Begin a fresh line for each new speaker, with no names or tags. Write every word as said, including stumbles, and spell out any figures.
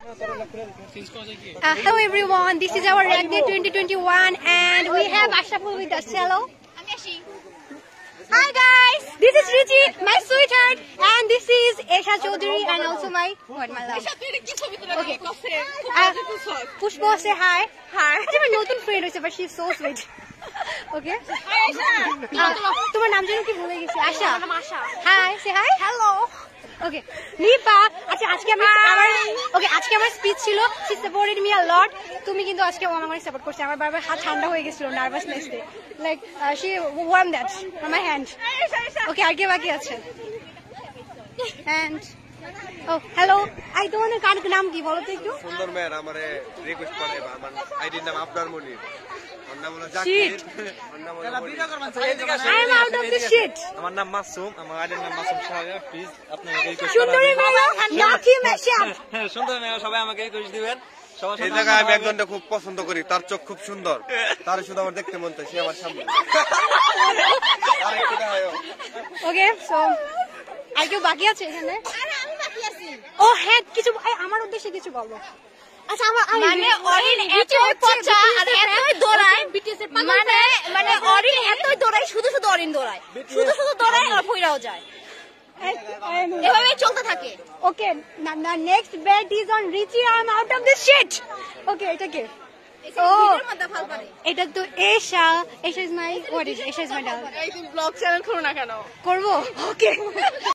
Uh, hello everyone, this is our Rag Day twenty twenty-one and we have Ashaful with us. Hello. Hi guys, this is Richi, my sweetheart, and this is Esha Chaudhary and also my what my love. Okay. Uh, Pushpa say hi. Hi. I have a new friend, but she's so sweet. Okay. Hi Asha. Tomar naam jano ki bhule gechi? Asha. Hi, say hi. Hello. Okay. Nipa, আচ্ছা আজকে আমি আমার ওকে আজকে আমার speech ছিল she supported me a lot তুমি কিন্তু আজকে ও আমাকে সাপোর্ট করছে আমার বারবার হাত ঠান্ডা হয়ে গিয়েছিল নার্ভাসনেস তে like she warm that on my hand okay আর কে বাকি আছে and oh hello I don't know কার নাম কি বলো তো একটু
সুন্দর মেয়ের আমারে রিকোয়েস্ট করে আমার আইডির নাম আপনার মনির আমার নাম হলো জাকির আমার নাম হলো
I am out of the shit
আমার নাম মাসুম আমার আইডির নাম মাসুম শাহরিয়ার প্লিজ আপনারা রিকোয়েস্ট
সুন্দরী মেয়ে নাকি মেশাপ
হ্যাঁ সুন্দর মেয়ে সবাই আমাকে রিকোয়েস্ট দিবেন এই জায়গায় আমি একজনকে খুব পছন্দ করি তার চোখ খুব সুন্দর তার শুধু আমার দেখতে মন চায় সে আমার সামনে আরেকটু দেখাও
ওকে সো আর কেউ বাকি আছে এখানে আরে আমি বাকি আছি ও হ্যাঁ কিছু আমার উদ্দেশ্যে কিছু বলো আচ্ছা আমার মানে অরিন এতই পচা আর এতই দৌড়ায় বিটিএস এর মানে মানে অরিন এতই দৌড়ায় শুধু শুধু অরিন দৌড়ায় শুধু শুধু দৌড়ায় আর ফইরাও যায় এভাবে চলতে থাকে ওকে না next bet is on Richie I am out of this shit okay এটা কে ও এটা তো Esha Esha is my what is Esha is my doll এই ব্লগ চ্যানেল করো না কেন করব ওকে